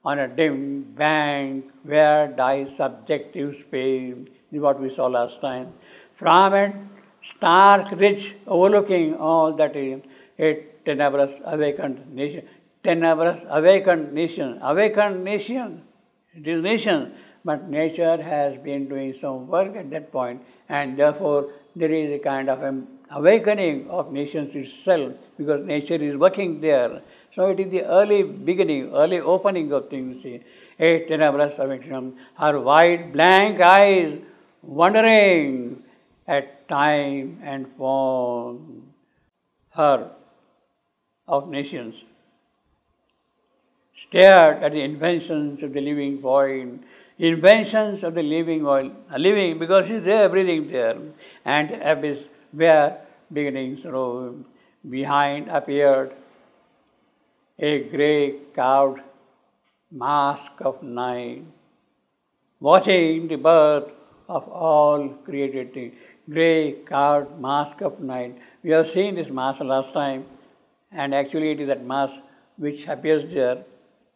on a dim bank where dies subjective space. This is what we saw last time. From a stark ridge overlooking all that is a tenebrous awakened nation. Tenebrous awakened nation. Awakened nation. It is nation. But nature has been doing some work at that point, and therefore there is a kind of an awakening of nations itself, because nature is working there. So it is the early beginning, early opening of things. See, a tenebrous awakening, her wide blank eyes wondering at time and form, her of nations stared at the inventions of the living void. Inventions of the living world, living because it's there, everything there, and abyss where beginnings rose. Behind appeared a grey carved mask of night, watching the birth of all created things. Grey carved mask of night. We have seen this mask last time, and actually it is that mask which appears there.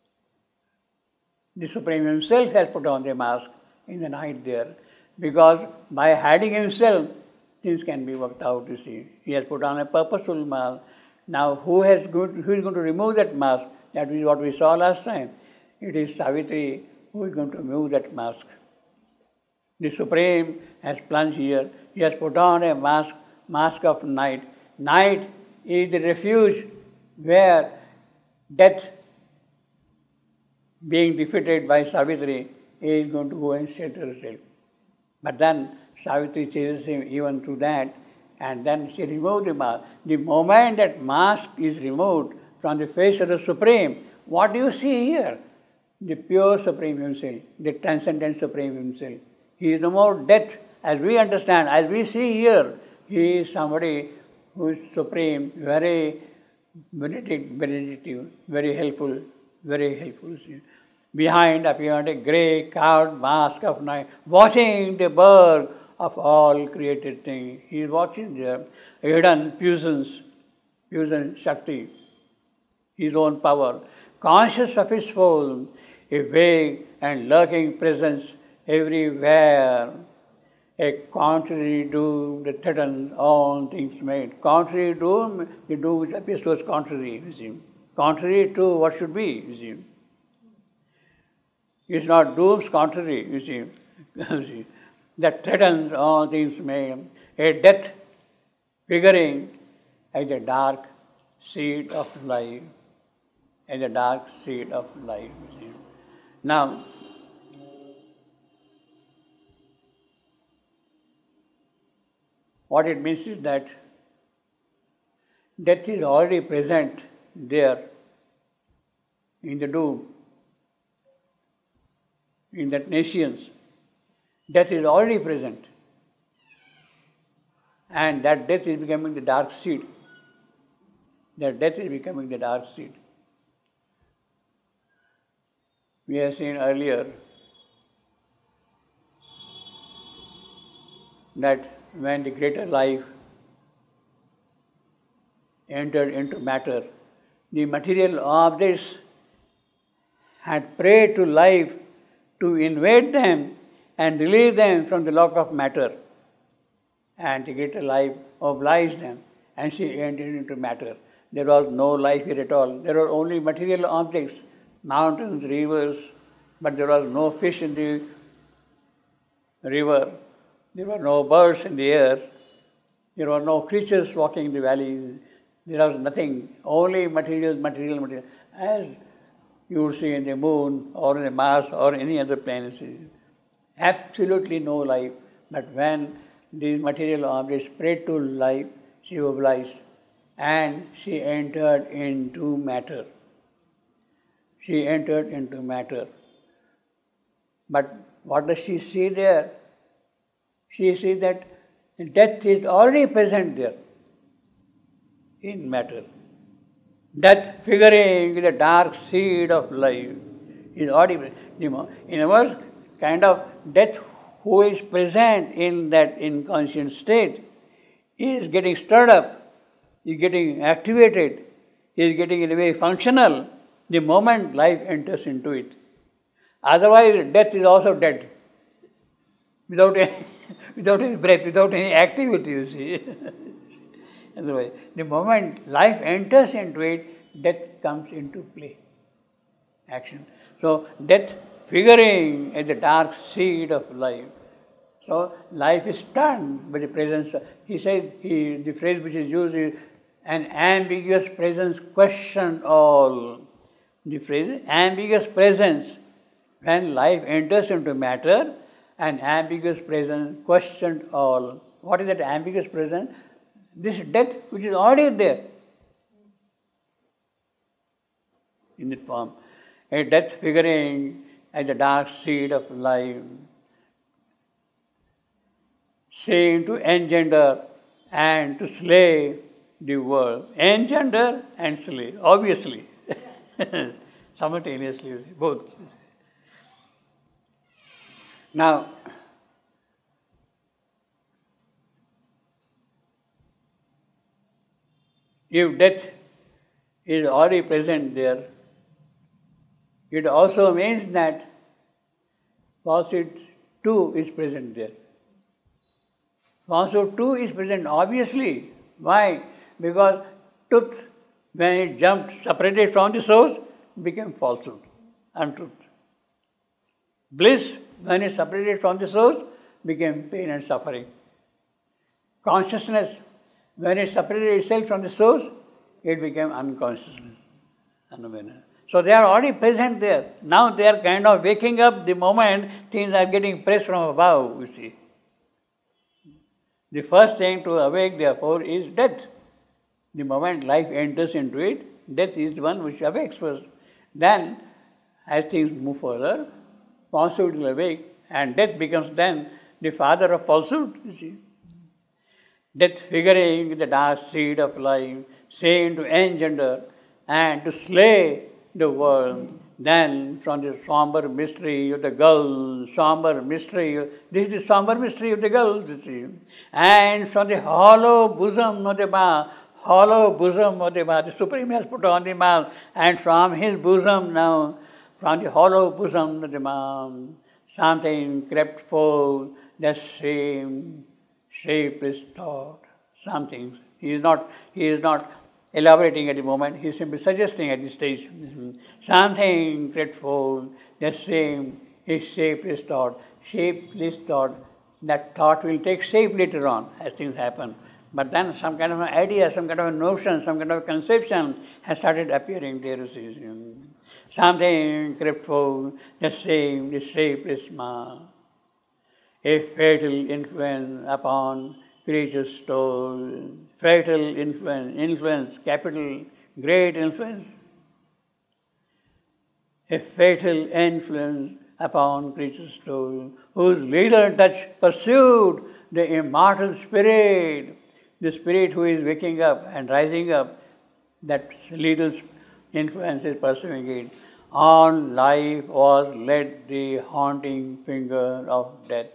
The Supreme Himself has put on the mask in the night there, because by hiding Himself, things can be worked out, you see. He has put on a purposeful mask. Now, who is going to remove that mask? That is what we saw last time. It is Savitri who is going to remove that mask. The Supreme has plunged here. He has put on a mask of night. Night is the refuge where death, being defeated by Savitri, is going to go and shelter herself. But then Savitri chases him even through that, and then she removed the mask. The moment that mask is removed from the face of the Supreme, what do you see here? The pure Supreme Himself, the transcendent Supreme Himself. He is no more death, as we understand, as we see here. He is somebody who is supreme, very benedictive, very helpful. Very helpful. Behind appeared a grey carved mask of night, watching the birth of all created things. He is watching there. Hidden fusion Shakti, His own power. Conscious of His soul, a vague and lurking presence everywhere. A contrary doom that threatens all things made. Contrary doom, the doom which appears to us contrary, you see. Contrary to what should be, you see. It's not doom's contrary, you see. That threatens all things made. A death figuring as a dark seed of life. As a dark seed of life, you see. Now, what it means is that death is already present there in the doom, in that nations. Death is already present, and that death is becoming the dark seed. That death is becoming the dark seed. We have seen earlier that when the greater life entered into matter, the material objects had prayed to life to invade them and release them from the lock of matter. And the greater life obliged them, and she entered into matter. There was no life here at all. There were only material objects, mountains, rivers, but there was no fish in the river. There were no birds in the air. There were no creatures walking in the valleys. There was nothing, only material. As you would see in the moon or in the Mars or any other planet. Absolutely no life. But when these material objects prayed to life, she obliged, and she entered into matter. She entered into matter. But what does she see there? She sees that death is already present there in matter. Death figuring the dark seed of life is already present. In other words, kind of death who is present in that inconscient state is getting stirred up, is getting activated, is getting in a way functional, the moment life enters into it. Otherwise, death is also dead. Without any, without any breath, without any activity, you see. Otherwise, the moment life enters into it, death comes into play. Action. So, death figuring as the dark seed of life. So, life is turned by the presence of, he says, the phrase which is used is, an ambiguous presence question all. The phrase, ambiguous presence. When life enters into matter, an ambiguous presence questioned all. What is that ambiguous presence? This death which is already there in that form. A death figuring as the dark seed of life, saying to engender and to slay the world. Engender and slay, obviously. Simultaneously, both. Now, if death is already present there, it also means that falsehood too is present there. Falsehood too is present, obviously. Why? Because truth, when it jumped, separated from the source, became falsehood, untruth. Bliss, when it separated from the source, became pain and suffering. Consciousness, when it separated itself from the source, it became unconsciousness, unawareness. So they are already present there. Now they are kind of waking up the moment things are getting pressed from above, you see. The first thing to awake, therefore, is death. The moment life enters into it, death is the one which awakes first. Then, as things move further, falsehood will awake, and death becomes then the father of falsehood, you see. Death figuring the dark seed of life, saying to engender and to slay the world. Then from the somber mystery of the gull, somber mystery, this is the somber mystery of the gull, you see. And from the hollow bosom of the mouth, the Supreme has put on the mouth, and from his bosom now, from the hollow bosom of the mouth, something crept forth, the same shapeless thought, something. He is not elaborating at the moment, he is simply suggesting at this stage. Something crept forth, the same shapeless thought. Shapeless thought, that thought will take shape later on as things happen. But then some kind of an idea, some kind of a notion, some kind of a conception has started appearing there. Something crept forth, the same, the shapeless mass. A fatal influence upon creature's soul. Fatal influence, capital, great influence. A fatal influence upon creature's soul, whose lethal touch pursued the immortal spirit. The spirit who is waking up and rising up, that lethal influence is pursuing it. On life was led the haunting finger of death.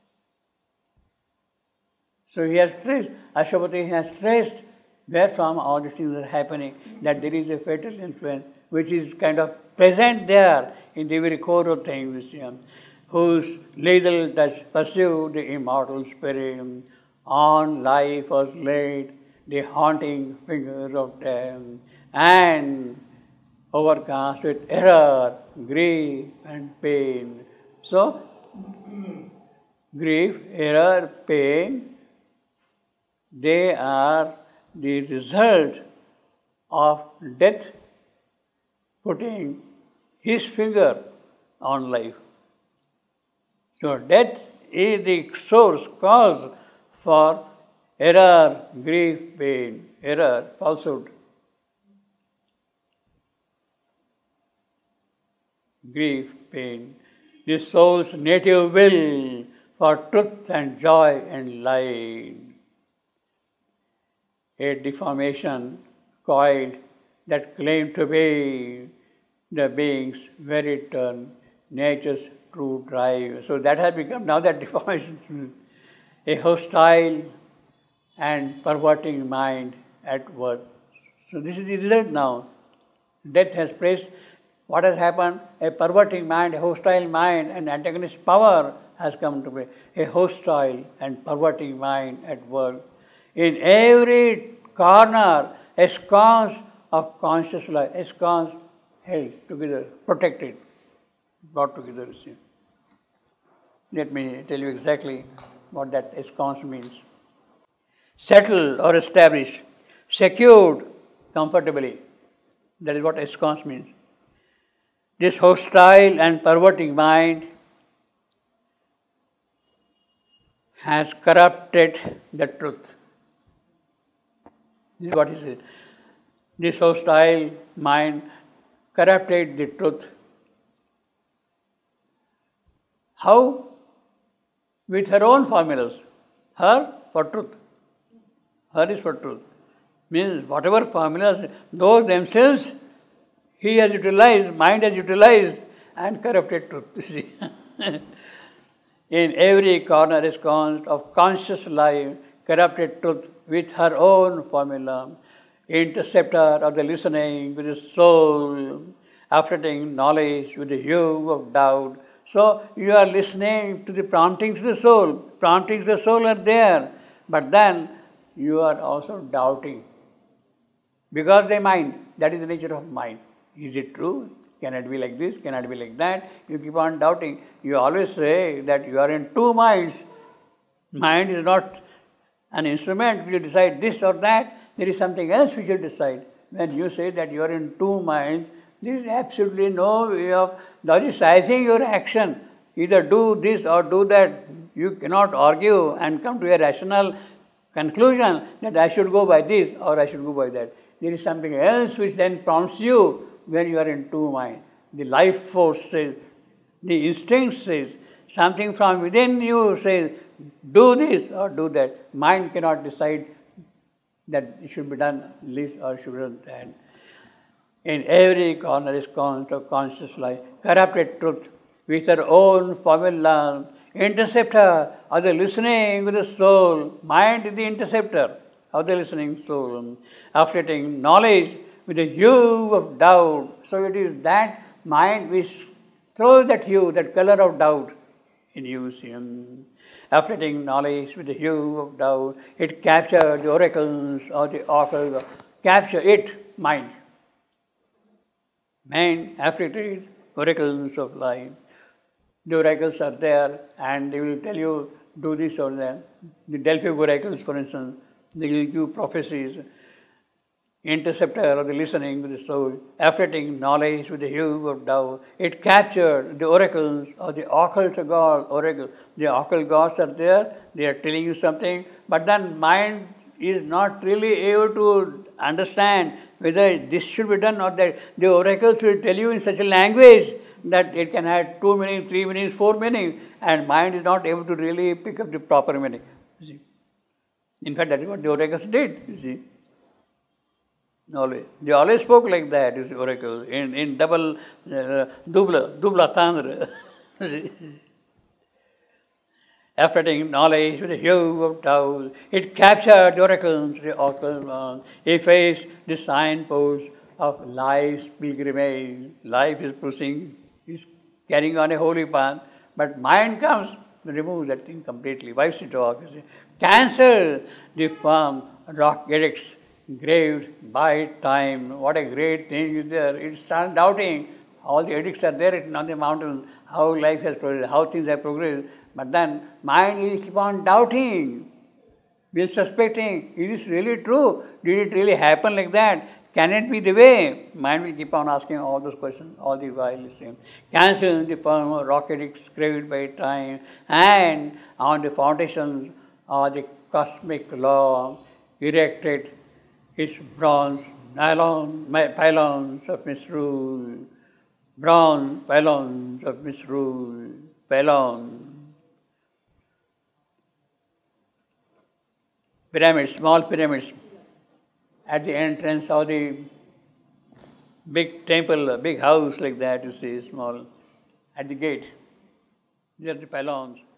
So he has traced, Ashwapati has traced where from all these things are happening, that there is a fatal influence which is kind of present there in the very core of things, whose lethal touch pursued the immortal spirit. On life was laid the haunting finger of death, and overcast with error, grief and pain. So, grief, error, pain, they are the result of death putting his finger on life. So, death is the source, cause for error, grief, pain, error, falsehood, grief, pain, the soul's native will for truth and joy and light. A deformation coiled that claimed to be the being's very turn, nature's true drive. So that has become now that deformation, a hostile and perverting mind at work. So this is the result now. Death has placed, what has happened? A perverting mind, a hostile mind, and antagonist power has come to be. A hostile and perverting mind at work. In every corner, a sconce of conscious life, a sconce held together, protected, brought together. Let me tell you exactly what that ensconce means. Settled or established, secured comfortably. That is what ensconce means. This hostile and perverting mind has corrupted the truth. This is what he says. This hostile mind corrupted the truth. How? With her own formulas. Her for truth. Her is for truth. Means whatever formulas, those themselves he has utilized, mind has utilized and corrupted truth. You see. In every corner is of conscious life, corrupted truth with her own formula. Interceptor of the listening with the soul, affecting knowledge with the hue of doubt. So you are listening to the promptings of the soul. Promptings of the soul are there, but then you are also doubting. Because they mind, that is the nature of mind. Is it true? Can it be like this? Can it be like that? You keep on doubting. You always say that you are in two minds. Mind is not an instrument which will decide this or that. There is something else which will decide. When you say that you are in two minds, there is absolutely no way of logicizing your action. Either do this or do that. You cannot argue and come to a rational conclusion that I should go by this or I should go by that. There is something else which then prompts you when you are in two minds. The life force says, the instinct says, something from within you says, do this or do that. Mind cannot decide that it should be done this or should be done that. In every corner is conscious life, corrupted truth with her own formula, interceptor of the listening with the soul. Mind is the interceptor of the listening soul, affecting knowledge with the hue of doubt. So it is that mind which throws that hue, that color of doubt in you. Affecting knowledge with the hue of doubt. It captures the oracles or the oracle. Capture it, mind. Mind afflicted oracles of life. The oracles are there and they will tell you, do this or that. The Delphic oracles, for instance, they will give prophecies. Interceptor of the listening with the soul, affecting knowledge with the hue of doubt. It captured the oracles or the occult god, oracle. The occult gods are there, they are telling you something, but then mind is not really able to understand whether this should be done or that. The oracles will tell you in such a language that it can have 2 meanings, 3 meanings, 4 meanings, and mind is not able to really pick up the proper meaning. You see. In fact, that is what the oracles did, you see. Always. They always spoke like that, you see, oracle, in double, dubla tandra. Affecting knowledge with the hue of doubt, it captured the oracles, the oracle, effaced the signposts of life's pilgrimage. Life is pushing, is carrying on a holy path, but mind comes, removes that thing completely, wipes it off. Cancel the firm rock edicts graved by time. What a great thing is there. It starts doubting. All the edicts are there on the mountain, how life has progressed, how things have progressed. But then mind will keep on doubting, will suspecting, is this really true? Did it really happen like that? Can it be the way? Mind will keep on asking all those questions all the while. Cancel the firm rock edicts graved by time, and on the foundations of the cosmic law erected its bronze pylons of misrule, bronze pylons of misrule, pyramids, small pyramids at the entrance of the big temple, a big house like that, you see, small, at the gate. These are the pylons.